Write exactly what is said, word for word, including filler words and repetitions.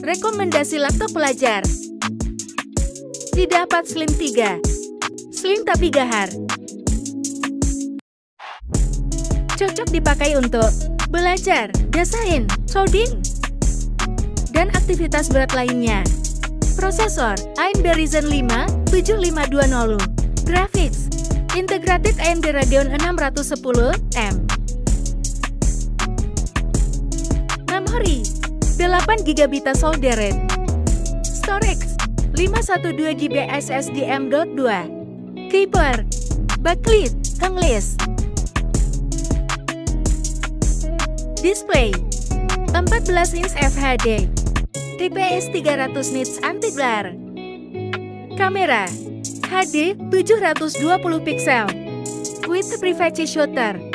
Rekomendasi laptop pelajar. Ideapad Slim tiga. Slim tapi gahar. Cocok dipakai untuk belajar, desain, coding, dan aktivitas berat lainnya. Prosesor A M D Ryzen lima tujuh lima dua nol U. Graphics Integrated A M D Radeon enam sepuluh M. Memori delapan giga byte soldered. Storage lima satu dua giga byte S S D M dot dua. Keyboard backlit English. Display empat belas inch F H D, I P S tiga ratus nits anti-glare. Kamera H D tujuh ratus dua puluh piksel with privacy shutter.